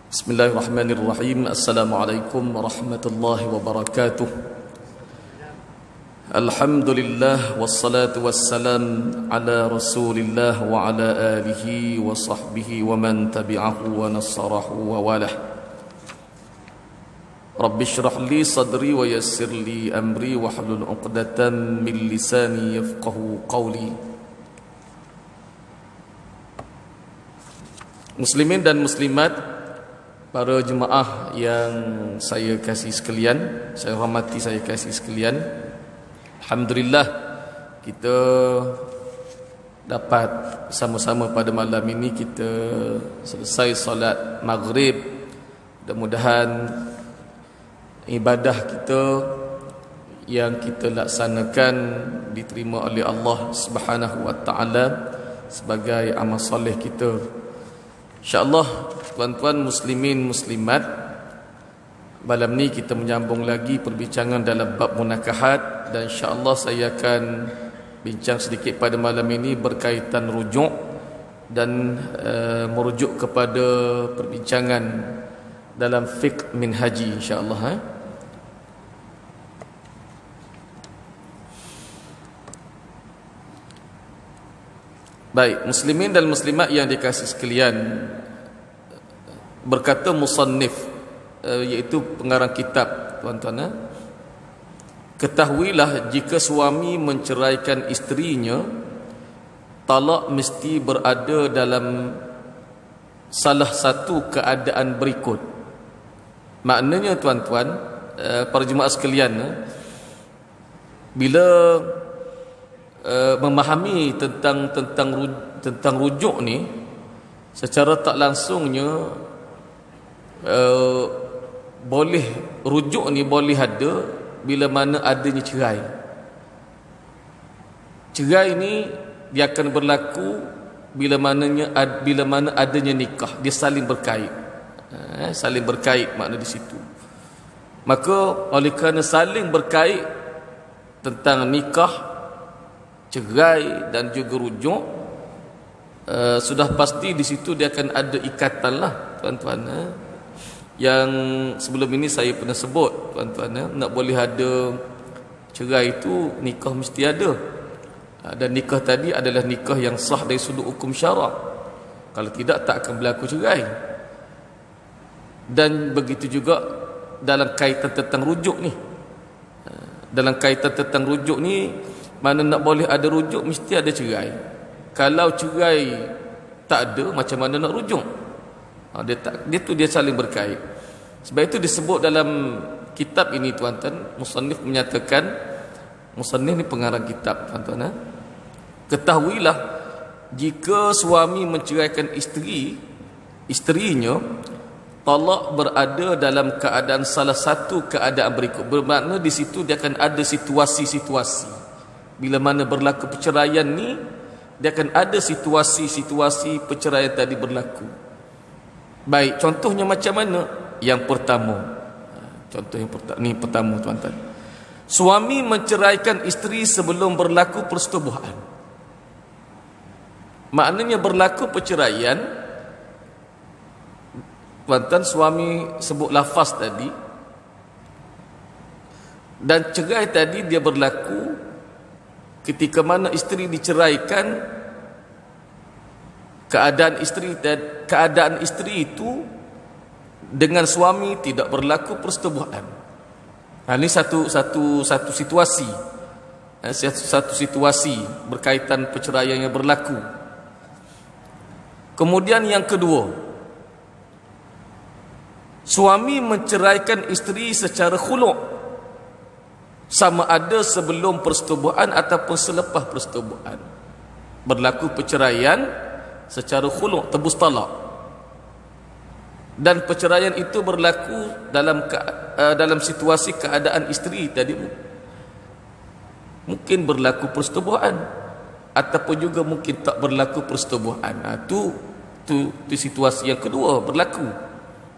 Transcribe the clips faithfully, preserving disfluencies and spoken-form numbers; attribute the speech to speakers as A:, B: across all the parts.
A: Bismillahirrahmanirrahim. Assalamualaikum warahmatullahi wabarakatuh. Alhamdulillah wassalatu wassalam ala Rasulillah wa ala alihi wa sahbihi wa man tabi'ahu wa nasarahu wa walah. Rabbi shrah li sadri wa yassir li amri wa hlul 'uqdatam min lisani yafqahu qawli. Muslimin dan muslimat, para jemaah yang saya kasih sekalian, saya hormati, saya kasih sekalian, alhamdulillah kita dapat sama-sama pada malam ini kita selesai solat maghrib. Mudah-mudahan ibadah kita yang kita laksanakan diterima oleh Allah Subhanahu wa taala sebagai amal soleh kita. InsyaAllah tuan-tuan muslimin muslimat, malam ni kita menyambung lagi perbincangan dalam bab munakahat, dan insyaAllah saya akan bincang sedikit pada malam ini berkaitan rujuk dan uh, merujuk kepada perbincangan dalam fiqh minhaji insyaAllah. eh? Baik, muslimin dan muslimat yang dikasihi sekalian, berkata musannif, iaitu pengarang kitab, tuan-tuan, ketahuilah jika suami menceraikan isterinya, talak mesti berada dalam salah satu keadaan berikut. Maknanya tuan-tuan, para jemaah sekalian, bila Uh, memahami tentang tentang tentang rujuk ni, secara tak langsungnya uh, boleh rujuk ni boleh ada bila mana adanya cerai. Cerai ni dia akan berlaku bila mananya bila mana adanya nikah, dia saling berkait. Uh, saling berkait makna di situ. Maka oleh kerana saling berkait tentang nikah, cerai dan juga rujuk, uh, sudah pasti di situ dia akan ada ikatan lah, tuan-tuan. eh? Yang sebelum ini saya pernah sebut, tuan-tuan, eh? nak boleh ada cerai itu nikah mesti ada, uh, dan nikah tadi adalah nikah yang sah dari sudut hukum syarak. Kalau tidak, tak akan berlaku cerai. Dan begitu juga dalam kaitan tentang rujuk ni. uh, dalam kaitan tentang rujuk ni, mana nak boleh ada rujuk mesti ada cerai. Kalau cerai tak ada, macam mana nak rujuk? Ha, dia tak, dia tu dia saling berkait. Sebab itu disebut dalam kitab ini, tuan-tuan, musannif menyatakan, musannif ni pengarang kitab, tuan-tuan, eh? ketahuilah jika suami menceraikan isteri isterinya, talak berada dalam keadaan salah satu keadaan berikut. Bermakna di situ dia akan ada situasi-situasi. Bila mana berlaku perceraian ni, dia akan ada situasi-situasi perceraian tadi berlaku. Baik, contohnya macam mana? Yang pertama, contoh yang pertama ni pertama, tuan-tuan, suami menceraikan isteri sebelum berlaku persetubuhan. Maknanya berlaku perceraian, tuan-tuan, suami sebut lafaz tadi, dan cerai tadi dia berlaku ketika mana isteri diceraikan, keadaan isteri keadaan isteri itu dengan suami tidak berlaku persetubuhan. Nah, ini satu satu satu situasi, satu, satu situasi berkaitan perceraian yang berlaku. Kemudian yang kedua, suami menceraikan isteri secara khulu', sama ada sebelum persetubuhan ataupun selepas persetubuhan. Berlaku perceraian secara khulu', tebus talak. Dan perceraian itu berlaku dalam uh, dalam situasi keadaan isteri tadi mungkin berlaku persetubuhan, ataupun juga mungkin tak berlaku persetubuhan. Itu tu, tu situasi yang kedua berlaku.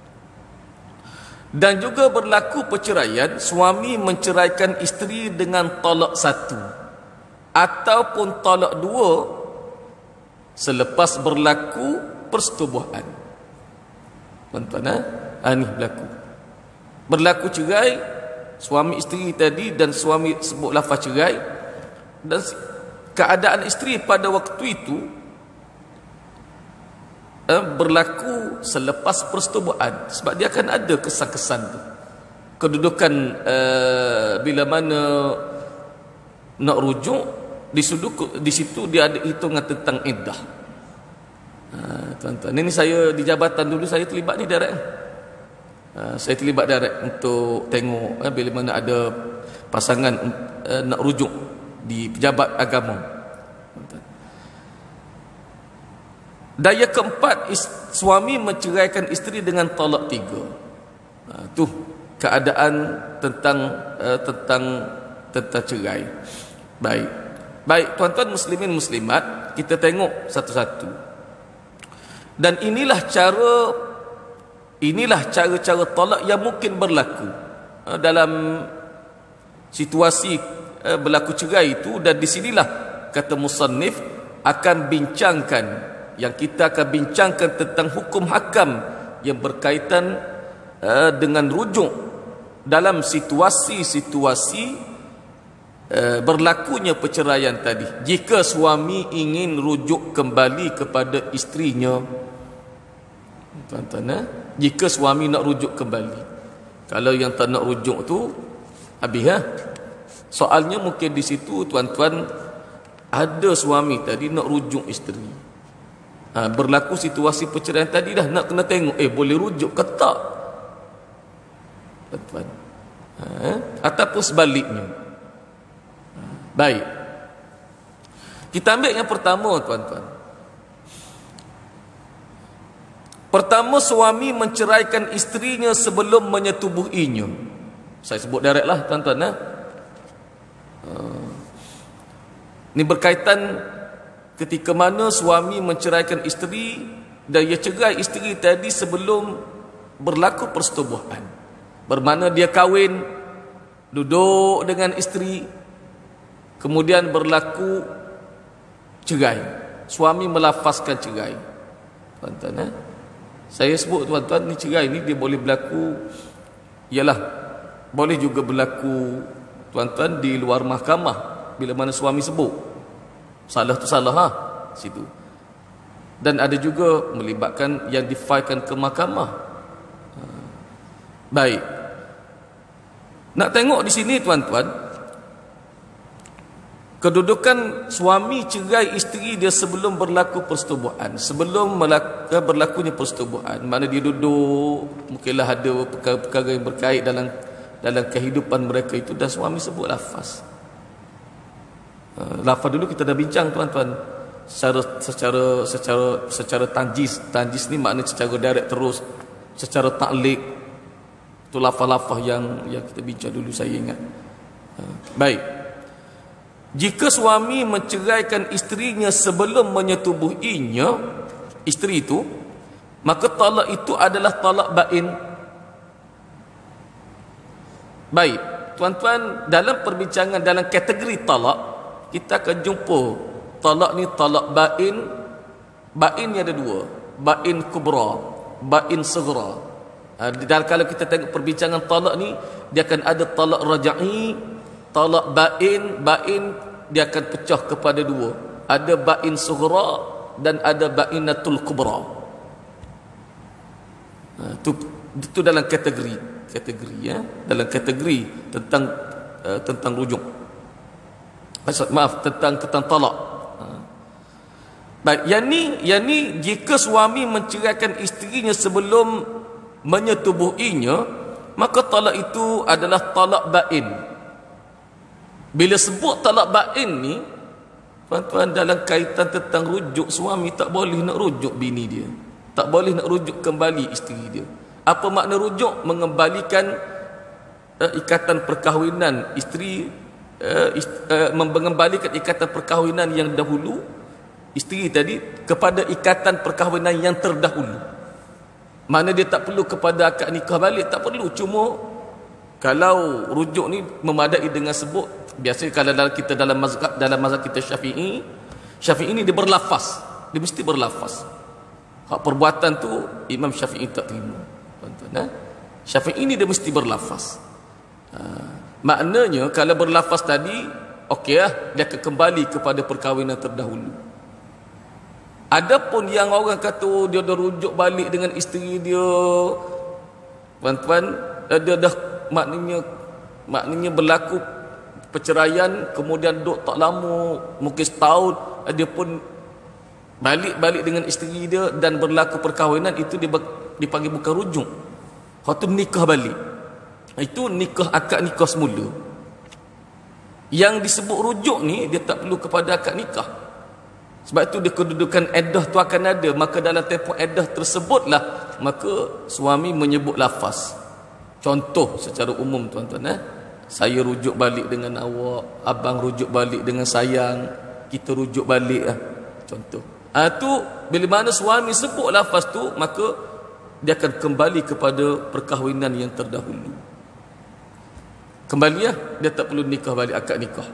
A: Dan juga berlaku perceraian, suami menceraikan isteri dengan talak satu ataupun talak dua selepas berlaku persetubuhan. Tuan-tuan, ha? Ha, ni berlaku. Berlaku cerai suami isteri tadi dan suami sebut lafaz cerai, dan keadaan isteri pada waktu itu eh, berlaku selepas persetubuhan, sebab dia akan ada kesan-kesan tu. Kedudukan eh, bila mana nak rujuk di situ, di situ dia ada hitungan tentang iddah. Ha, tuan-tuan, ini saya di jabatan dulu saya terlibat ni direct. Ha, saya terlibat direct untuk tengok eh, bila mana ada pasangan eh, nak rujuk di pejabat agama. Daya keempat, suami menceraikan isteri dengan talak tiga. Ha, tu keadaan tentang uh, tentang tentang cerai. Baik. Baik, tuan-tuan muslimin muslimat, kita tengok satu-satu. Dan inilah cara inilah cara-cara talak yang mungkin berlaku uh, dalam situasi uh, berlaku cerai itu, dan di sinilah kata musannif akan bincangkan, yang kita akan bincangkan tentang hukum hakam yang berkaitan uh, dengan rujuk dalam situasi-situasi uh, berlakunya perceraian tadi. Jika suami ingin rujuk kembali kepada isterinya, tuan-tuan, eh? Jika suami nak rujuk kembali, kalau yang tak nak rujuk tu habis, ha? Soalnya mungkin di situ tuan-tuan ada suami tadi nak rujuk isteri, ha, berlaku situasi perceraian tadi dah, nak kena tengok eh boleh rujuk ke tak, tuan-tuan, ha? Ataupun sebaliknya. Ha, baik, kita ambil yang pertama, tuan-tuan. Pertama, suami menceraikan isterinya sebelum menyetubuhinya. Saya sebut direct lah, tuan-tuan, ha? Uh, ini berkaitan ketika mana suami menceraikan isteri dan ia cerai isteri tadi sebelum berlaku persetubuhan. Bermakna dia kahwin, duduk dengan isteri, kemudian berlaku cerai. Suami melafazkan cerai. Tuan-tuan, eh? Saya sebut, tuan-tuan, ni cerai ni dia boleh berlaku, ialah boleh juga berlaku, tuan-tuan, di luar mahkamah bila mana suami sebut. Salah tu salah, ha? Situ. Dan ada juga melibatkan yang difailkan ke mahkamah. Baik. Nak tengok di sini, tuan-tuan, kedudukan suami cerai isteri dia sebelum berlaku persetubuhan, sebelum berlakunya persetubuhan. Mana dia duduk, mungkinlah ada perkara-perkara yang berkait dalam dalam kehidupan mereka itu, dan suami sebut lafaz. Lafaz dulu kita dah bincang, tuan-tuan, secara secara secara secara tanjis. Tanjis ni makna secara direct terus, secara taklid. Itu lafaz-lafaz yang yang kita bincang dulu, saya ingat. Baik. Jika suami menceraikan isterinya sebelum menyetubuhinya, isteri itu, maka talak itu adalah talak bain. Baik, tuan-tuan, dalam perbincangan dalam kategori talak, kita akan jumpa talak ni talak bain. Bain ni ada dua, bain kubra, bain saghra. Dan kalau kita tengok perbincangan talak ni, dia akan ada talak raja'i, talak bain. Bain dia akan pecah kepada dua, ada bain sughra dan ada bainatul kubra. Ha, itu, itu dalam kategori kategori ya, dalam kategori tentang uh, tentang rujuk. Maaf, tentang tentang talak. Ha. Baik, yang ni yang ni jika suami menceraikan isterinya sebelum menyetubuhinya, maka talak itu adalah talak bain. Bila sebut talak bain ni, tuan-tuan, dalam kaitan tentang rujuk, suami tak boleh nak rujuk bini dia, tak boleh nak rujuk kembali isteri dia. Apa makna rujuk? Mengembalikan uh, ikatan perkahwinan isteri, uh, ist, uh, mengembalikan ikatan perkahwinan yang dahulu isteri tadi kepada ikatan perkahwinan yang terdahulu. Mana dia tak perlu kepada akad nikah balik, tak perlu. Cuma kalau rujuk ni memadai dengan sebut, biasanya kalau dalam kita dalam mazhab dalam mazhab kita Syafi'i, Syafi'i ni dia berlafaz, dia mesti berlafaz. Hak perbuatan tu Imam Syafi'i tak terima. tuan-tuan. Ha? Syafi'i ini dia mesti berlafaz. Ha. Maknanya kalau berlafaz tadi, okey lah, dia akan kembali kepada perkahwinan terdahulu. Adapun yang orang kata oh, dia dah rujuk balik dengan isteri dia, tuan-tuan, dia dah maknanya maknanya berlaku perceraian, kemudian duduk tak lama, mungkin setahun, dia pun balik-balik dengan isteri dia dan berlaku perkahwinan, itu dipanggil bukan rujuk. Itu nikah balik. Itu nikah akad nikah semula. Yang disebut rujuk ni dia tak perlu kepada akad nikah. Sebab itu dia kedudukan iddah tu akan ada. Maka dalam tempoh iddah tersebutlah maka suami menyebut lafaz. Contoh secara umum tuan-tuan, eh? Saya rujuk balik dengan awak, abang rujuk balik dengan sayang, kita rujuk balik lah. Contoh. Ah tu bila mana suami sebut lafaz tu, maka dia akan kembali kepada perkahwinan yang terdahulu. Kembali ya, dia tak perlu nikah balik akad nikah.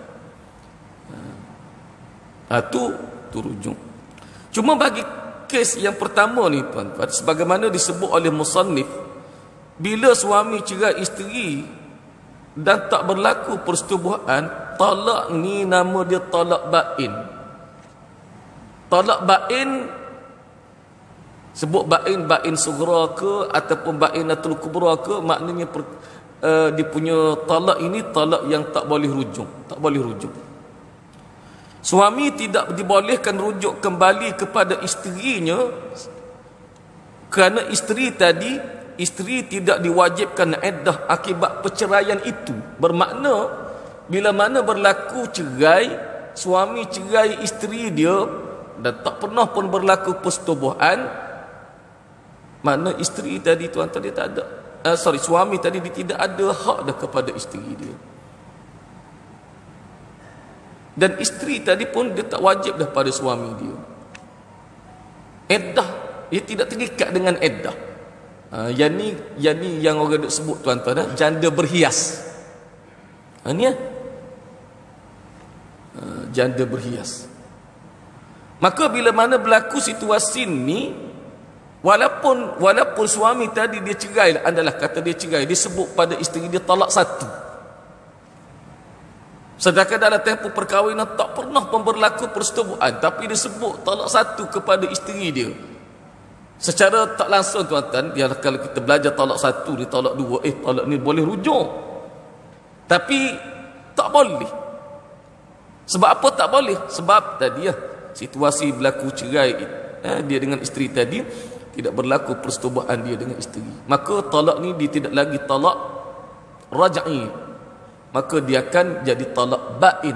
A: Ah tu tu rujuk. Cuma bagi kes yang pertama ni tuan-tuan, sebagaimana disebut oleh musannif, bila suami cerai isteri dan tak berlaku persetubuhan, talak ni nama dia talak bain. Talak bain, sebut bain, bain sughra ke ataupun bainatul kubra ke, maknanya per, uh, dia punya talak ini talak yang tak boleh rujuk, tak boleh rujuk. Suami tidak dibolehkan rujuk kembali kepada isterinya kerana isteri tadi, isteri tidak diwajibkan iddah akibat perceraian itu. Bermakna bila mana berlaku cerai, suami cerai isteri dia dan tak pernah pun berlaku persetubuhan, makna isteri tadi tuan-tuan dia tak ada, uh, sorry suami tadi dia tidak ada hak dah kepada isteri dia. Dan isteri tadi pun dia tak wajib dah pada suami dia. Iddah, dia tidak terikat dengan iddah. Uh, yang ni, yang ni yang orang duk sebut tuan-tuan, uh, janda berhias. Uh, ni ya. Uh, janda berhias. Maka bila mana berlaku situasi ni, walaupun walaupun suami tadi dia cerai, adalah kata dia cerai, disebut pada isteri dia talak satu. Sedangkan dalam tempoh perkahwinan tak pernah pun berlaku persetubuhan, tapi disebut talak satu kepada isteri dia. Secara tak langsung tuan-tuan, biar kalau kita belajar talak satu, dia talak dua, eh talak ni boleh rujuk. Tapi tak boleh. Sebab apa tak boleh? Sebab tadi ya, situasi berlaku cerai eh, dia dengan isteri tadi, tidak berlaku persetubuhan dia dengan isteri. Maka talak ni dia tidak lagi talak raj'i. Maka dia akan jadi talak bain.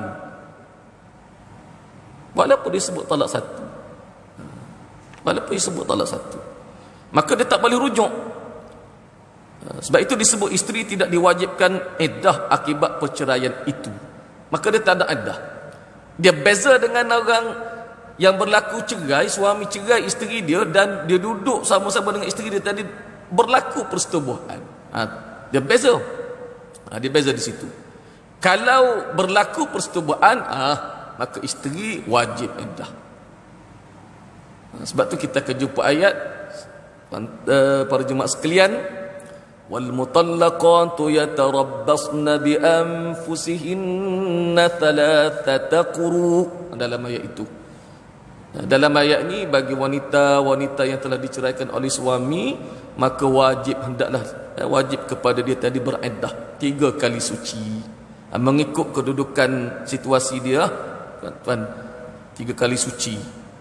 A: Walaupun disebut talak satu. Walaupun disebut talak satu. Maka dia tak boleh rujuk. Sebab itu disebut isteri tidak diwajibkan iddah akibat perceraian itu. Maka dia tak ada iddah. Dia beza dengan orang yang berlaku cerai, suami cerai isteri dia dan dia duduk sama-sama dengan isteri dia tadi berlaku persetubuhan. Ha, dia beza. Ha, dia beza di situ. Kalau berlaku persetubuhan, ah, maka isteri wajib iddah. Ha, sebab tu kita akan jumpa ayat uh, para jemaah sekalian, wal mutallaqatu yatarabbasna bi anfusihinna thalathata quru, dalam ayat itu. Dalam ayat ni bagi wanita-wanita yang telah diceraikan oleh suami, maka wajib hendaklah wajib kepada dia tadi beriddah tiga kali suci. Mengikut kedudukan situasi dia, tuan-tuan, tiga kali suci.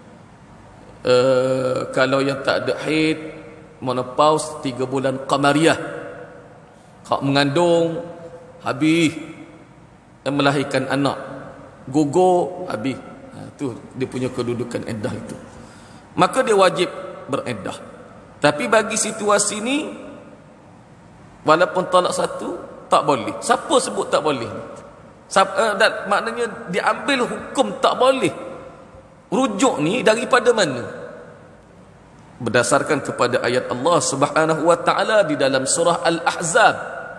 A: Uh, kalau yang tak ada haid, menopause, tiga bulan qamariyah. Hak mengandung habis, dan melahirkan anak gugur habis. Itu dia punya kedudukan iddah itu. Maka dia wajib beriddah. Tapi bagi situasi ni, walaupun talak satu, tak boleh. Siapa sebut tak boleh? Siapa, uh, dan maknanya diambil hukum tak boleh rujuk ni daripada mana? Berdasarkan kepada ayat Allah Subhanahu wa taala di dalam surah Al-Ahzab.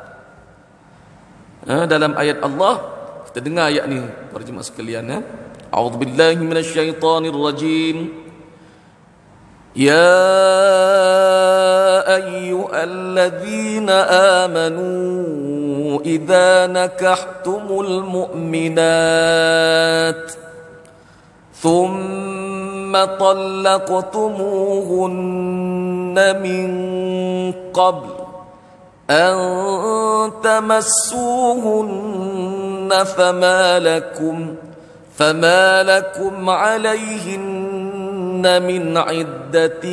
A: Uh, dalam ayat Allah, kita dengar ayat ni para jemaah sekalian, ya. A'udzu billahi minasyaitonir rajim. Ya أيها الذين آمنوا إذا نكحتم المؤمنات ثم طلقتموهن من قبل أن تمسوهن فما لكم فما لكم عليهن من عدة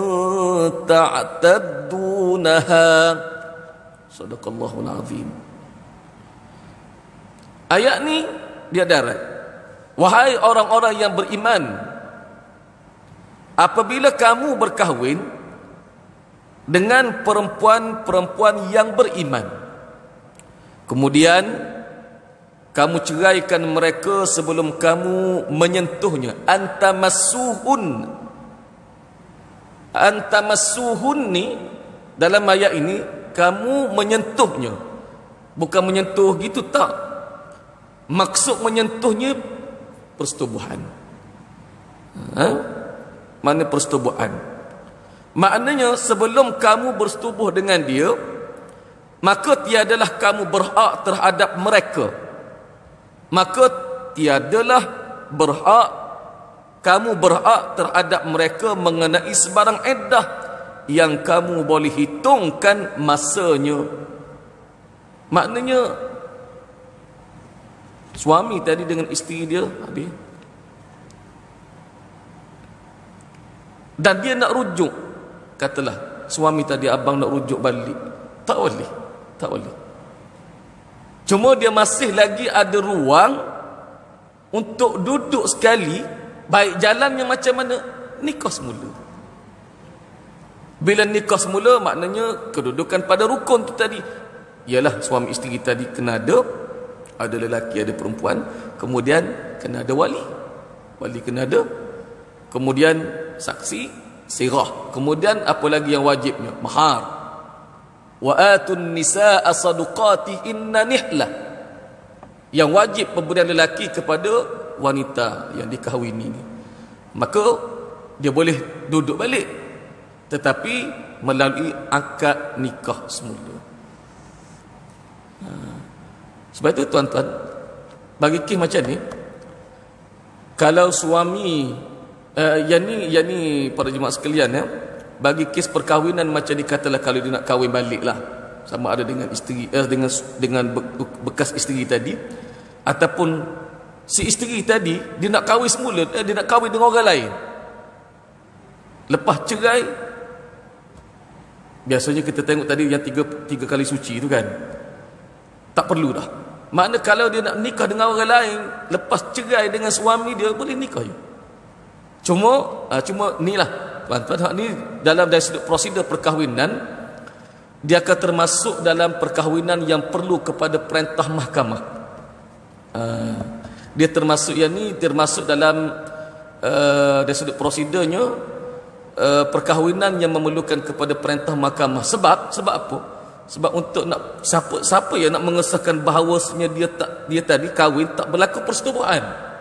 A: تعتدونها. صدق الله العظيم. Ayat ni dia darat. Wahai orang-orang yang beriman, apabila kamu berkahwin dengan perempuan-perempuan yang beriman, kemudian kamu ceraikan mereka sebelum kamu menyentuhnya, antamassuhun. Antamassuhun ni dalam ayat ini kamu menyentuhnya, bukan menyentuh gitu, tak. Maksud menyentuhnya persetubuhan. Ha? Mana persetubuhan? Maknanya sebelum kamu bersetubuh dengan dia, maka tiadalah kamu berhak terhadap mereka. Maka tiadalah berhak kamu berhak terhadap mereka mengenai sebarang iddah yang kamu boleh hitungkan masanya. Maknanya suami tadi dengan isteri dia habis, dan dia nak rujuk, katalah suami tadi, abang nak rujuk balik, tak boleh, tak boleh. Cuma dia masih lagi ada ruang untuk duduk sekali, baik jalannya macam mana, nikah semula. Bila nikah semula, maknanya kedudukan pada rukun tu tadi, ialah suami isteri tadi kena ada, ada lelaki, ada perempuan, kemudian kena ada wali, wali kena ada, kemudian saksi, sirah, kemudian apa lagi yang wajibnya, mahar. Wa atun nisaa saduqatihinna nihlah, yang wajib pemberian lelaki kepada wanita yang dikahwini ini. Maka dia boleh duduk balik, tetapi melalui akad nikah semula. Sebab itu tuan-tuan, bagi kes macam ni, kalau suami uh, yang ni yang ni para jemaah sekalian, ya, bagi kes perkahwinan macam dikatalah, kalau dia nak kahwin balik lah, sama ada dengan isteri eh, dengan dengan bekas isteri tadi, ataupun si isteri tadi dia nak kahwin semula, eh, dia nak kahwin dengan orang lain lepas cerai. Biasanya kita tengok tadi yang tiga tiga kali suci itu kan, tak perlu dah. Makna kalau dia nak nikah dengan orang lain lepas cerai dengan suami dia, boleh nikah je. Cuma uh, cuma ni lah tuan-tuan, ni dalam dari sudut prosedur perkahwinan, dia akan termasuk dalam perkahwinan yang perlu kepada perintah mahkamah. Uh, dia termasuk yang ni termasuk dalam uh, dari sudut prosedurnya uh, perkahwinan yang memerlukan kepada perintah mahkamah. Sebab sebab apa? Sebab untuk nak siapa siapa yang nak mengesahkan bahawasanya dia tak dia tadi kahwin tak berlaku persetubuhan.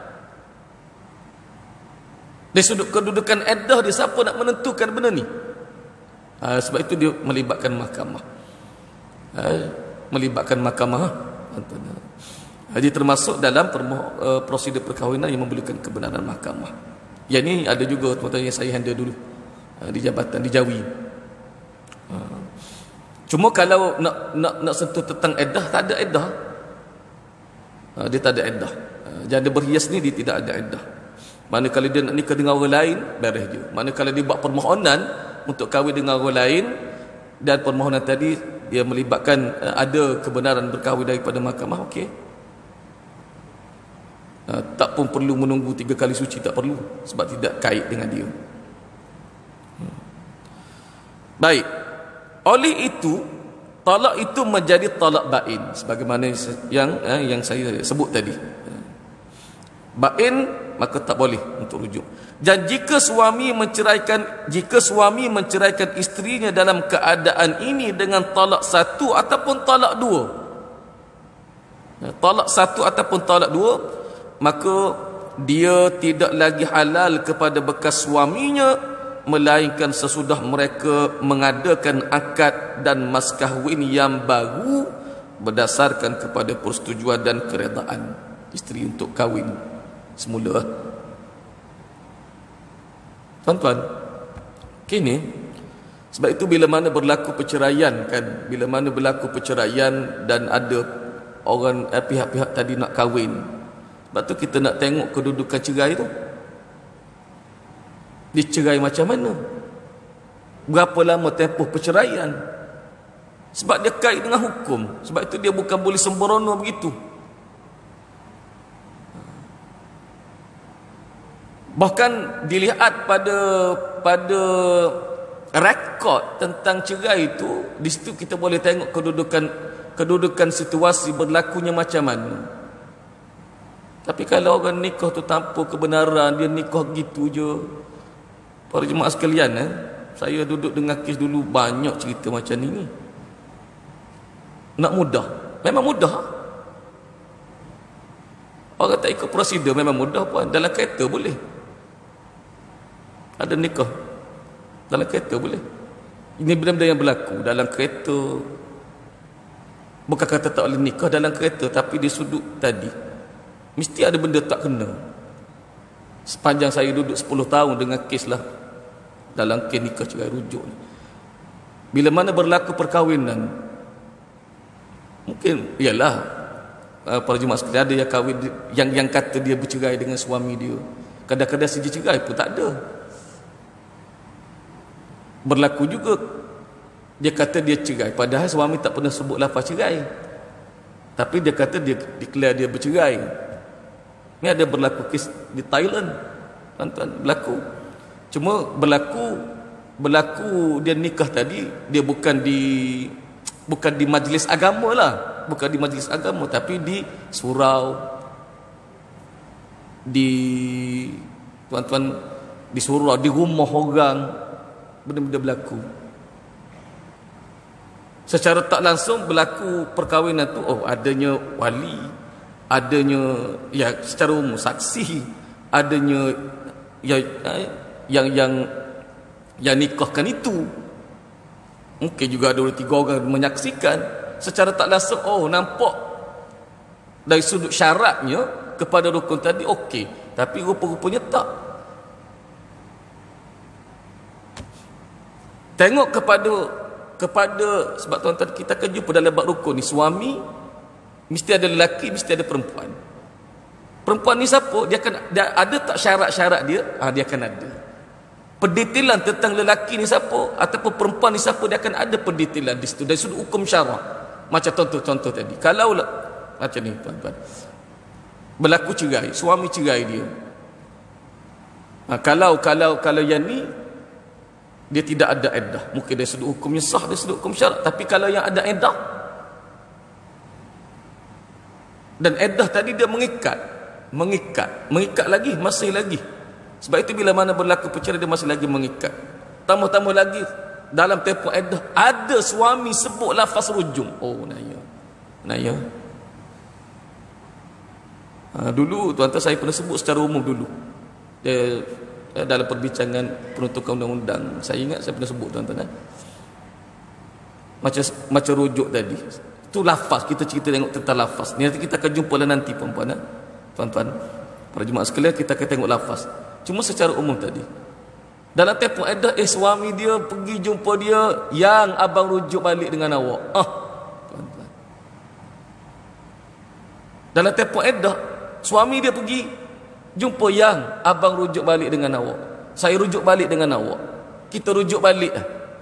A: Dari sudut kedudukan iddah dia, siapa nak menentukan benda ni? Ha, sebab itu dia melibatkan mahkamah. Ha, melibatkan mahkamah. Ha, dia termasuk dalam uh, prosedur perkahwinan yang memerlukan kebenaran mahkamah. Yang ni ada juga tuan-tuan yang saya handle dulu uh, di jabatan di Jawi. Ha. Cuma kalau nak nak nak sentuh tentang iddah, tak ada iddah. Ha, dia tak ada iddah. Ha, janda berhias ni dia tidak ada iddah. Manakala dia nak nikah dengan orang lain, beres je. Manakala dia buat permohonan untuk kahwin dengan orang lain, dan permohonan tadi dia melibatkan uh, ada kebenaran berkahwin daripada mahkamah, okey. Uh, tak pun perlu menunggu tiga kali suci, tak perlu, sebab tidak kait dengan dia. Hmm. Baik. Oleh itu, talak itu menjadi talak bain, sebagaimana yang uh, yang saya sebut tadi. Bain, maka tak boleh untuk rujuk. Dan jika suami menceraikan jika suami menceraikan isterinya dalam keadaan ini dengan talak satu ataupun talak dua, talak satu ataupun talak dua, maka dia tidak lagi halal kepada bekas suaminya melainkan sesudah mereka mengadakan akad dan mas kahwin yang baru berdasarkan kepada persetujuan dan keredaan isteri untuk kahwin semula. Tuan-tuan, kini sebab itu bila mana berlaku perceraian kan, bila mana berlaku perceraian dan ada orang eh, pihak-pihak tadi nak kahwin, sebab tu kita nak tengok kedudukan cerai tu. Dicerai macam mana? Berapa lama tempoh perceraian? Sebab dia kait dengan hukum. Sebab itu dia bukan boleh sembrono begitu. Bahkan dilihat pada pada rekod tentang cerai itu, di situ kita boleh tengok kedudukan kedudukan situasi berlakunya macam mana. Tapi kalau orang nikah tu tanpa kebenaran, dia nikah gitu je. Para jemaah sekalian, eh, saya duduk dengan kes dulu, banyak cerita macam ni. Nak mudah, memang mudah. Orang tak ikut prosedur memang mudah pun. Dalam kereta boleh. Ada nikah dalam kereta boleh. Ini benda-benda yang berlaku dalam kereta. Bukan kata tak boleh nikah dalam kereta, tapi di sudut tadi mesti ada benda tak kena. Sepanjang saya duduk sepuluh tahun dengan kes lah, dalam kes nikah cerai rujuk ni, bila mana berlaku perkahwinan, mungkin ialah uh, para jemaah sekalian, ada yang kahwin yang yang kata dia bercerai dengan suami dia, kadang-kadang segi cerai pun tak ada. Berlaku juga dia kata dia cerai, padahal suami tak pernah sebut lafaz cerai, tapi dia kata dia declare dia bercerai. Ni ada berlaku kes di Thailand, tuan-tuan, berlaku. Cuma berlaku berlaku dia nikah tadi, dia bukan di bukan di majlis agama lah, bukan di majlis agama, tapi di surau, di tuan-tuan, di surau, di rumah orang, benda-benda berlaku. Secara tak langsung berlaku perkahwinan tu, oh adanya wali, adanya ya secara umum saksi, adanya ya yang yang yang nikahkan itu. Mungkin juga ada dua tiga orang menyaksikan. Secara tak langsung, oh nampak dari sudut syaratnya kepada rukun tadi okey, tapi rupa-rupanya tak. Tengok kepada kepada sebab tuan-tuan, kita akan jumpa dalam bab rukun ni, suami mesti ada lelaki, mesti ada perempuan. Perempuan ni siapa? Dia akan dia ada tak syarat-syarat dia? Ah, dia akan ada. Pendetailan tentang lelaki ni siapa ataupun perempuan ni siapa, dia akan ada pendetailan di situ dari sudut hukum syarak. Macam contoh-contoh tadi. Kalau macam ni tuan-tuan, berlaku cerai, suami cerai dia. Ha, kalau kalau kalau yang ni dia tidak ada iddah, mungkin dari sudut hukumnya sah, dari sudut hukum syarak. Tapi kalau yang ada iddah, dan iddah tadi dia mengikat, mengikat, mengikat lagi, masih lagi. Sebab itu bila mana berlaku perceraian, dia masih lagi mengikat. Tambah-tambah lagi dalam tempoh iddah ada suami sebut lafaz rujung. Oh naya, naya. Ha, dulu tuan-tuan saya pernah sebut secara umum dulu. Dia, dalam perbincangan peruntukan undang-undang, saya ingat saya pernah sebut tuan-tuan, eh? Macam macam rujuk tadi. Itu lafaz, kita cerita tengok tentang lafaz. Nanti kita akan jumpa lah nanti puan-puan, eh? Tuan-tuan, para jemaah sekalian, kita akan tengok lafaz. Cuma secara umum tadi, dalam tempoh iddah, eh suami dia pergi jumpa dia, yang abang rujuk balik dengan awak. Ah, tuan-tuan, dalam tempoh iddah, suami dia pergi jumpa yang abang rujuk balik dengan awak, saya rujuk balik dengan awak, kita rujuk balik.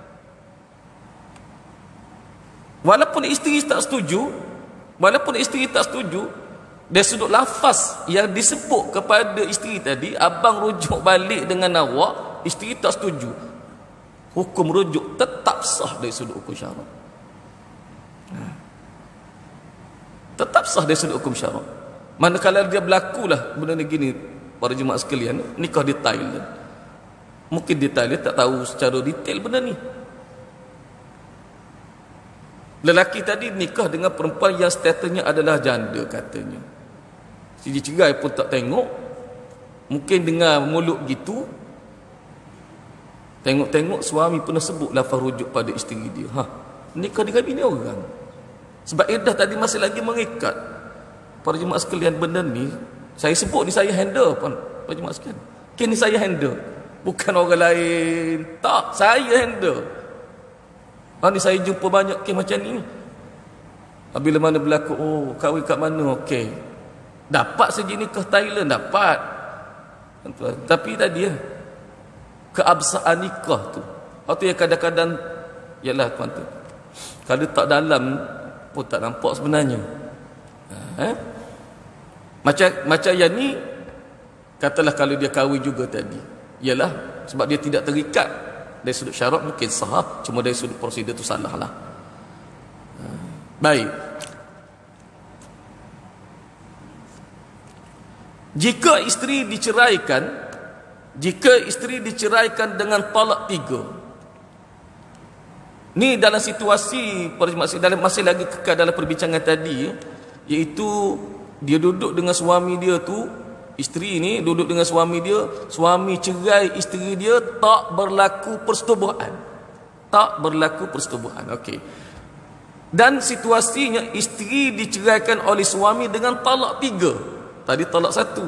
A: Walaupun isteri tak setuju, walaupun isteri tak setuju, dari sudut lafaz yang disebut kepada isteri tadi, abang rujuk balik dengan awak, isteri tak setuju, hukum rujuk tetap sah dari sudut hukum syarak. Tetap sah dari sudut hukum syarak. Manakala dia berlakulah benda ni gini, para jemaah sekalian, nikah di Thailand, mungkin di Thailand tak tahu secara detail benda ni. Lelaki tadi nikah dengan perempuan yang statusnya adalah janda katanya. Si cerai pun tak tengok, mungkin dengar mulut gitu, Tengok-tengok suami pernah sebut lafaz rujuk pada isteri dia. Ha, nikah dengan bini orang. Sebab iddah tadi masih lagi mengikat. Para jemaah sekalian, benda ni saya sebut ni saya handle pun. Para jemaah sekalian, kini saya handle, bukan orang lain. Tak, saya handle. Ha, ni saya jumpa banyak kes macam ni. Bila mana berlaku, oh kahwin kat mana, okey, dapat saja nikah Thailand, dapat. Tapi tadi ya, keabsahan nikah tu, atau yang kadang-kadang, yalah tuan tu, kalau tak dalam pun tak nampak sebenarnya. Ha? Macam macam yang ni, katalah kalau dia kahwin juga tadi, yalah sebab dia tidak terikat dari sudut syarat mungkin sah, cuma dari sudut prosedur tu salah lah. Ha. Baik. Jika isteri diceraikan, jika isteri diceraikan dengan talak tiga, ni dalam situasi masih dalam masih lagi kekal dalam perbincangan tadi, iaitu dia duduk dengan suami dia tu, isteri ni duduk dengan suami dia, suami cerai isteri dia, tak berlaku persetubuhan. Tak berlaku persetubuhan. Okey. Dan situasinya isteri diceraikan oleh suami dengan talak tiga. Tadi talak satu,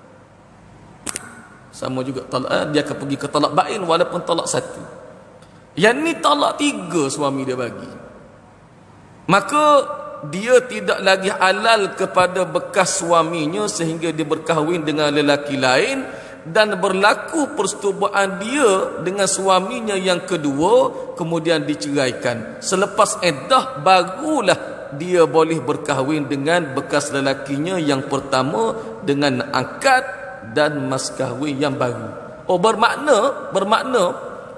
A: sama juga talak, dia akan pergi ke talak bain walaupun talak satu. Yang ni talak tiga suami dia bagi, maka dia tidak lagi halal kepada bekas suaminya sehingga dia berkahwin dengan lelaki lain, dan berlaku persetubuhan dia dengan suaminya yang kedua, kemudian diceraikan. Selepas iddah barulah dia boleh berkahwin dengan bekas lelakinya yang pertama dengan akad dan mas kahwin yang baru. Oh, bermakna bermakna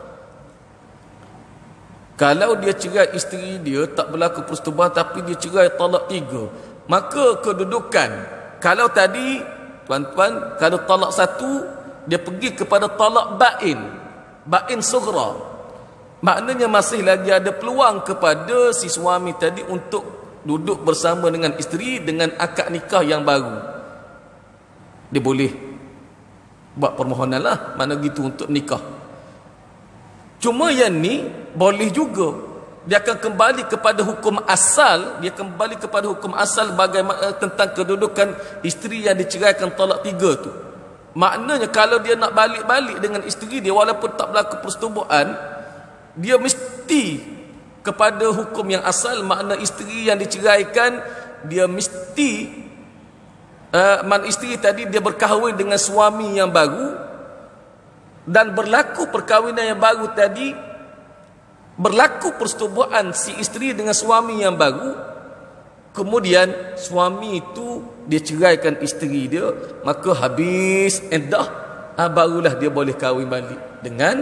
A: kalau dia cerai isteri dia tak berlaku persetubuhan tapi dia cerai talak tiga, maka kedudukan, kalau tadi tuan-tuan, kalau talak satu dia pergi kepada talak bain, bain sughra, maknanya masih lagi ada peluang kepada si suami tadi untuk duduk bersama dengan isteri dengan akad nikah yang baru. Dia boleh buat permohonan lah, mana gitu, untuk nikah. Cuma yang ni boleh juga dia akan kembali kepada hukum asal, dia kembali kepada hukum asal bagaimana tentang kedudukan isteri yang diceraikan talak tiga tu. Maknanya kalau dia nak balik-balik dengan isteri dia walaupun tak berlaku persetubuhan, dia mesti kepada hukum yang asal. Makna isteri yang diceraikan, dia mesti uh, man isteri tadi dia berkahwin dengan suami yang baru, dan berlaku perkahwinan yang baru tadi, berlaku persetubuhan si isteri dengan suami yang baru, kemudian suami itu dia ceraikan isteri dia, maka habis iddah, ah, barulah dia boleh kahwin balik dengan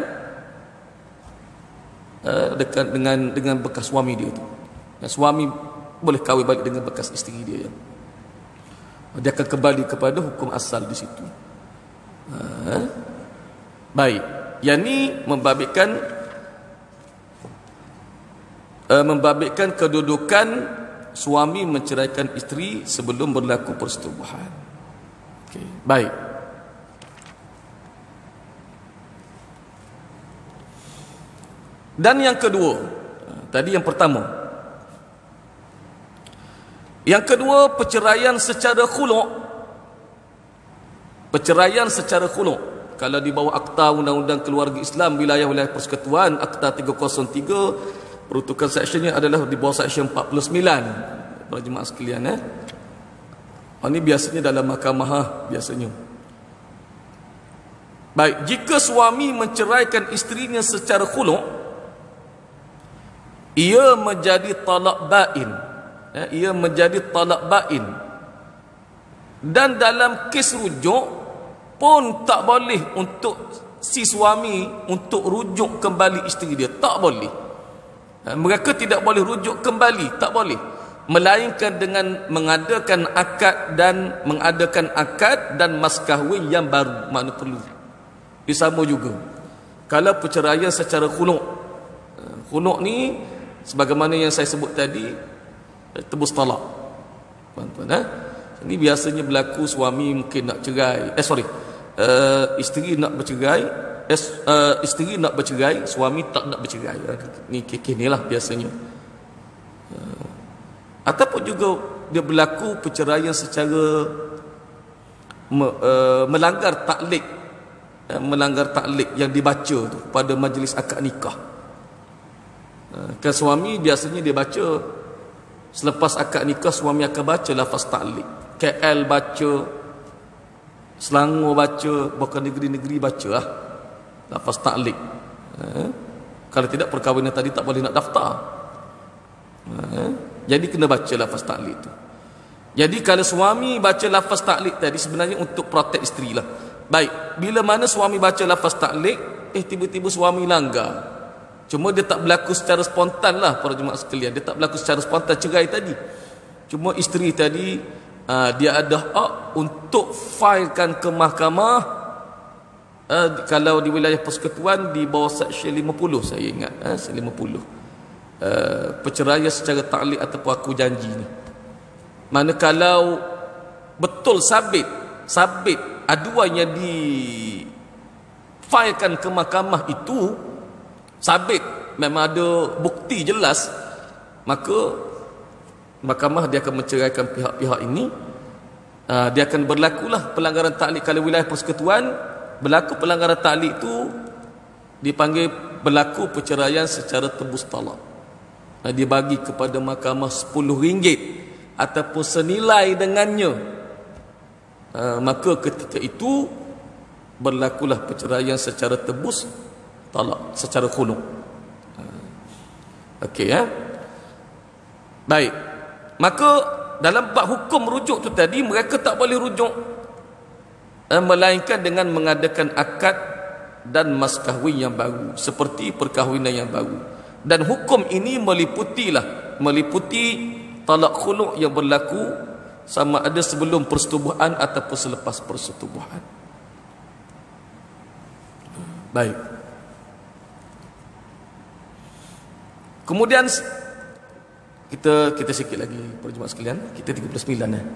A: Uh, dekat dengan dengan bekas suami dia tu. Dan suami boleh kahwin balik dengan bekas isteri dia. Dia akan kembali kepada hukum asal di situ. Uh, baik. Yang ni membabitkan uh, membabitkan kedudukan suami menceraikan isteri sebelum berlaku persetubuhan. Okey, baik. Dan yang kedua, tadi yang pertama. Yang kedua, perceraian secara khulu'. Perceraian secara khulu'. Kalau di bawah Akta Undang-Undang Keluarga Islam Wilayah-Wilayah Persekutuan, Akta tiga kosong tiga, peruntukan seksyennya adalah di bawah seksyen empat puluh sembilan. Para jemaah sekalian, eh. Ini biasanya dalam mahkamah biasanya. Baik, jika suami menceraikan isterinya secara khulu', ia menjadi talak bain, ya, ia menjadi talak bain, dan dalam kes rujuk pun tak boleh untuk si suami untuk rujuk kembali isteri dia, tak boleh. Mereka tidak boleh rujuk kembali, tak boleh, melainkan dengan mengadakan akad dan mengadakan akad dan mas kahwin yang baru. Makna perlu disama juga kalau perceraian secara khulu'. Khulu' ni sebagaimana yang saya sebut tadi, tebus talak. Tuan-tuan, eh? Ini biasanya berlaku suami mungkin nak cerai, eh sorry, uh, isteri nak bercerai, eh, uh, isteri nak bercerai, suami tak nak bercerai. Ni kekeh ni lah biasanya. Uh, ataupun juga dia berlaku perceraian secara me, uh, melanggar taklid, uh, melanggar taklid yang dibaca tu pada majlis akad nikah. Uh, kan suami biasanya dia baca, selepas akad nikah suami akan baca lafaz taklid. K L baca, Selangor baca, bukan negeri-negeri baca lah lafaz taklid. Uh, kalau tidak perkahwinan tadi tak boleh nak daftar. Uh, jadi kena baca lafaz taklid tu. Jadi kalau suami baca lafaz taklid tadi sebenarnya untuk protek isteri lah. Baik, bila mana suami baca lafaz taklid, eh tiba-tiba suami langgar. Cuma dia tak berlaku secara spontan lah para jemaah sekalian. Dia tak berlaku secara spontan cerai tadi. Cuma isteri tadi uh, dia ada hak untuk filekan ke mahkamah. Uh, kalau di wilayah persekutuan di bawah Seksyen lima puluh saya ingat, uh, Seksyen lima puluh. Uh, perceraian secara taklid ataupun aku janji ni. Mana kalau betul sabit sabit aduan yang di filekan ke mahkamah itu sabit, memang ada bukti jelas, maka mahkamah dia akan menceraikan pihak-pihak ini. uh, dia akan berlakulah pelanggaran taklid. Kalau wilayah persekutuan berlaku pelanggaran taklid itu dipanggil berlaku perceraian secara tebus talak. uh, dia bagi kepada mahkamah sepuluh ringgit ataupun senilai dengannya. Uh, maka ketika itu berlakulah perceraian secara tebus talak, secara khuluk. Uh, Okey ya. Baik. Maka dalam bab hukum rujuk tu tadi, mereka tak boleh rujuk uh, melainkan dengan mengadakan akad dan mas kahwin yang baru, seperti perkahwinan yang baru. Dan hukum ini meliputilah meliputi talak khuluk yang berlaku sama ada sebelum persetubuhan ataupun selepas persetubuhan. Baik. Kemudian kita kita sikit lagi para jemaah sekalian, kita tiga puluh sembilan eh.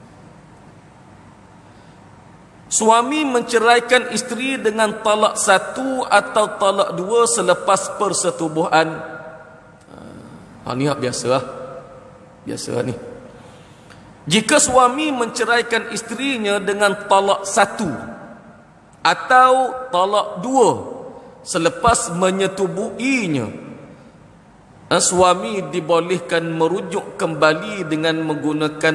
A: Suami menceraikan isteri dengan talak satu atau talak dua selepas persetubuhan. Ha ni hak biasalah. Biasa ni. Jika suami menceraikan isterinya dengan talak satu atau talak dua selepas menyetubuhinya, suami dibolehkan merujuk kembali dengan menggunakan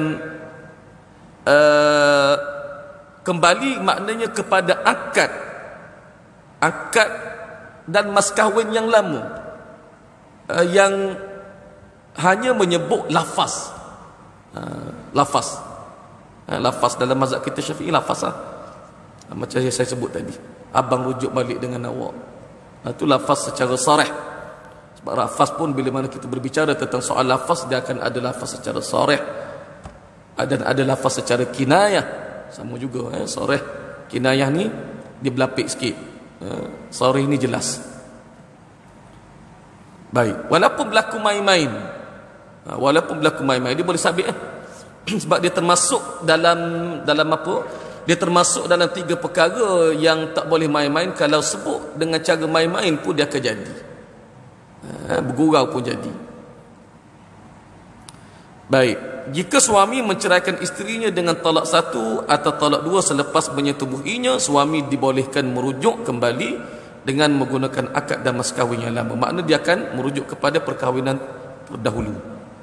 A: uh, kembali maknanya kepada akad akad dan mas kahwin yang lama, uh, yang hanya menyebut lafaz. uh, lafaz uh, lafaz dalam mazhab kita Syafi'i lafaz lah. uh, macam yang saya sebut tadi, abang rujuk balik dengan awak, uh, itu lafaz secara sarih. Sebab lafaz pun bila mana kita berbicara tentang soal lafaz, dia akan ada lafaz secara sarih dan ada lafaz secara kinayah. Sama juga eh, sarih kinayah ni dia berlapik sikit, uh, sarih ni jelas. Baik, walaupun berlaku main-main, walaupun berlaku main-main dia boleh sabit eh? Sebab dia termasuk dalam dalam apa? Dia termasuk dalam tiga perkara yang tak boleh main-main. Kalau sebut dengan cara main-main pun dia akan jadi, ha, bergurau pun jadi. Baik, jika suami menceraikan isterinya dengan talak satu atau talak dua selepas menyetubuhinya, suami dibolehkan merujuk kembali dengan menggunakan akad dan mas kahwin yang lama. Maknanya dia akan merujuk kepada perkahwinan terdahulu.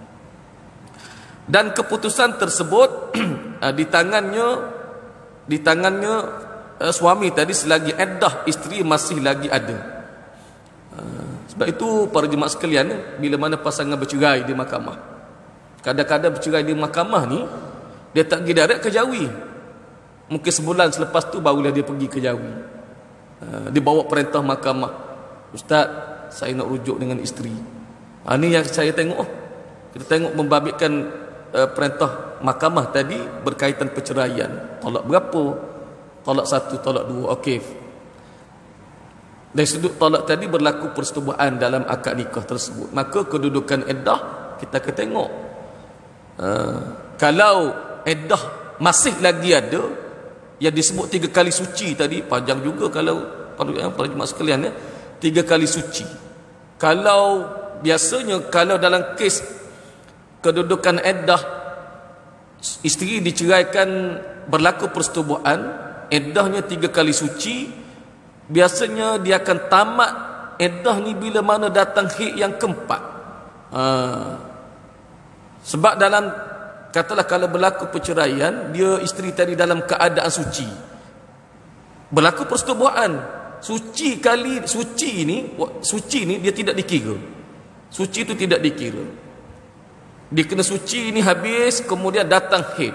A: Dan keputusan tersebut di tangannya di tangannya suami tadi selagi iddah isteri masih lagi ada. Sebab itu para jemaah sekalian, bila mana pasangan bercerai di mahkamah, kadang-kadang bercerai di mahkamah ni dia tak pergi direct ke Jawi. Mungkin sebulan selepas tu barulah dia pergi ke Jawi. Dia bawa perintah mahkamah, Ustaz, saya nak rujuk dengan isteri. Ha, ni yang saya tengok. Oh, kita tengok membabitkan uh, perintah mahkamah tadi berkaitan perceraian. Talak berapa? Talak satu, talak dua. Okey. Dari sudut talak tadi berlaku persetubuhan dalam akad nikah tersebut. Maka kedudukan iddah kita akan tengok. Uh, kalau iddah masih lagi ada, yang disebut tiga kali suci tadi, panjang juga kalau para, para jemaah sekalian ya, tiga kali suci. Kalau biasanya kalau dalam kes kedudukan iddah, isteri diceraikan berlaku persetubuhan, iddahnya tiga kali suci, biasanya dia akan tamat iddah ni bila mana datang haid yang keempat. Ha. Sebab dalam, katalah kalau berlaku perceraian, dia isteri tadi dalam keadaan suci, berlaku persetubuhan, suci kali suci ni, suci ni dia tidak dikira. Suci itu tidak dikira. Dia kena suci ni habis, kemudian datang haid,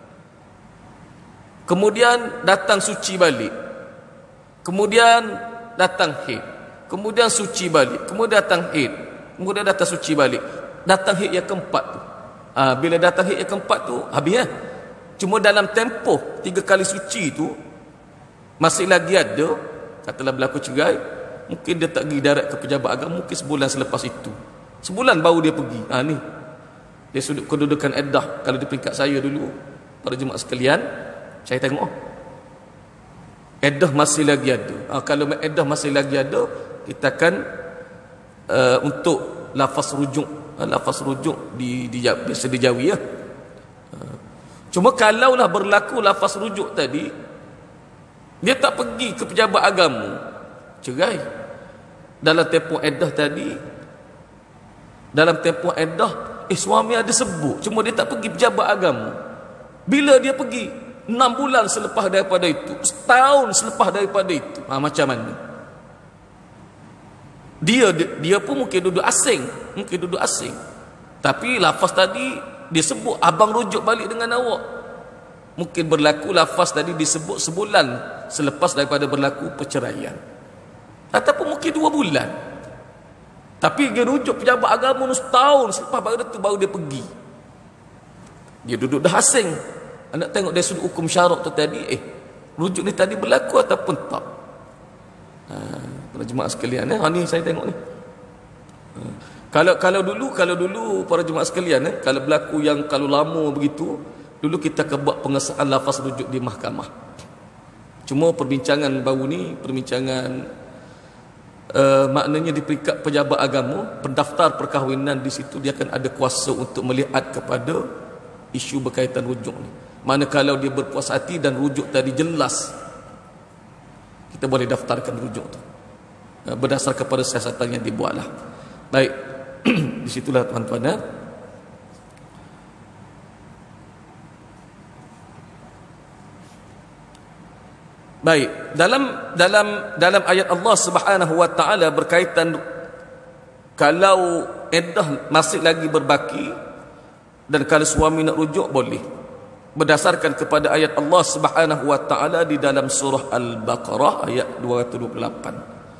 A: kemudian datang suci balik, kemudian datang haid, kemudian suci balik, kemudian datang haid, kemudian datang suci balik, datang haid yang keempat tu. Ha, bila datang haid yang keempat tu habis ya. Cuma dalam tempoh tiga kali suci tu masih lagi ada, katalah berlaku cerai, mungkin dia tak pergi darat ke pejabat agama, mungkin sebulan selepas itu, sebulan baru dia pergi. Ha, ni dia sudut kedudukan iddah. Kalau di peringkat saya dulu, para jemaah sekalian, saya tengok oh, iddah masih lagi ada. Ha, kalau iddah masih lagi ada, kita akan uh, untuk lafaz rujuk, uh, lafaz rujuk di, di biasa dijawi ya. Uh, cuma kalaulah berlaku lafaz rujuk tadi, dia tak pergi ke pejabat agama, cerai. Dalam tempoh iddah tadi, dalam tempoh iddah, eh suami ada sebut, cuma dia tak pergi pejabat agama. Bila dia pergi? Enam bulan selepas daripada itu, setahun selepas daripada itu. Ha, macam mana? Dia, dia dia pun mungkin duduk asing, mungkin duduk asing. Tapi lafaz tadi dia sebut, abang rujuk balik dengan awak. Mungkin berlaku lafaz tadi disebut sebulan selepas daripada berlaku perceraian, ataupun mungkin dua bulan. Tapi dia rujuk pejabat agama setahun selepas baru itu baru dia pergi. Dia duduk dah asing. Anda tengok dari sudut hukum syarak tu tadi, eh rujuk ni tadi berlaku ataupun tak. Ha, para jemaah sekalian, eh, ha, ni saya tengok ni. Ha, kalau kalau dulu kalau dulu para jemaah sekalian, eh, kalau berlaku yang kalau lama begitu, dulu kita akan buat pengesahan lafaz rujuk di mahkamah. Cuma perbincangan baru ni, perbincangan Uh, maknanya di peringkat pejabat agama, pendaftar perkahwinan di situ dia akan ada kuasa untuk melihat kepada isu berkaitan rujuk ni. Mana kalau dia berpuas hati dan rujuk tadi jelas, kita boleh daftarkan rujuk tu uh, berdasar kepada siasatan yang dibuatlah. Baik, di situlah tuan-tuan ya. Baik, dalam dalam dalam ayat Allah Subhanahu wa taala berkaitan kalau iddah masih lagi berbaki dan kalau suami nak rujuk boleh, berdasarkan kepada ayat Allah Subhanahu wa taala di dalam surah Al-Baqarah ayat dua ratus dua puluh lapan.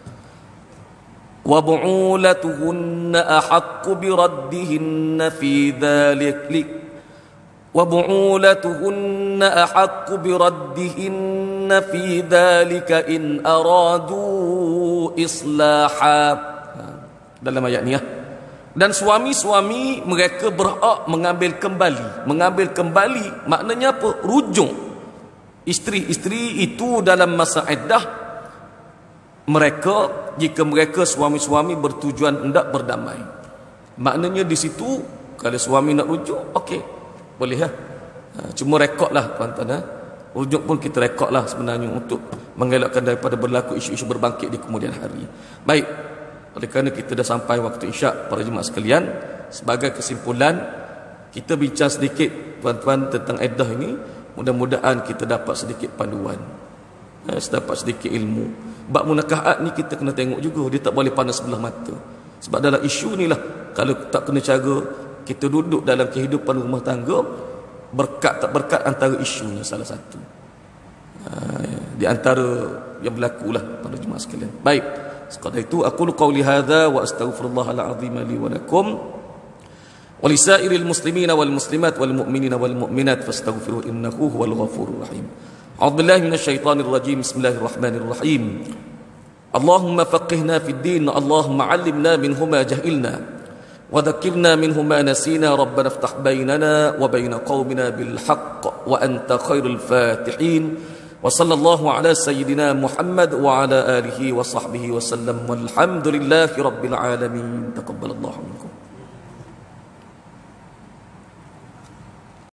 A: Wa bu'ulatuhunna ahaqqu bi raddihinna fi dhalik wa bu'ulatuhunna ahaqqu bi raddihinna fi dhalika in aradu islaha. Dalam ayat ni ya. Dan suami-suami mereka berhak mengambil kembali. Mengambil kembali maknanya apa? Rujuk isteri-isteri itu dalam masa iddah mereka, jika mereka suami-suami bertujuan hendak berdamai. Maknanya di situ kalau suami nak rujuk, okey, boleh ya. Cuma rekodlah tuan-tuan ya. Rujuk pun kita rekodlah sebenarnya untuk mengelakkan daripada berlaku isu-isu berbangkit di kemudian hari. Baik, oleh kerana kita dah sampai waktu isyak, para jemaah sekalian, sebagai kesimpulan kita bincang sedikit tuan-tuan tentang iddah ini. Mudah-mudahan kita dapat sedikit panduan, eh, dapat sedikit ilmu. Bab munakahat ni kita kena tengok juga, dia tak boleh pandang sebelah mata. Sebab dalam isu ni lah, kalau tak kena cara kita duduk dalam kehidupan rumah tangga, berkat tak berkat antara isunya salah satu. Di antara yang berlaku lah pada jemaah sekalian. Baik, sekadar itu aku qauli hadza wa astaghfirullahal azim li wa lakum wa lisairil muslimina wal muslimat wal mu'minina wal mu'minat fastaghfiruhu innahu huwal ghafurur rahim. A'udzubillahi minasyaitonir rajim. Bismillahirrahmanirrahim. Allahumma faqihna fid din, Allahumma 'allimna minhu ma jahilna وذكرنا منه ما نسينا ربنا افتح بيننا وبين قومنا بالحق وأنت خير الفاتحين Wa sallallahu ala sayyidina Muhammad wa ala alihi wa sahbihi wa sallam. Walhamdulillahi rabbil alamin. Taqabbalallahu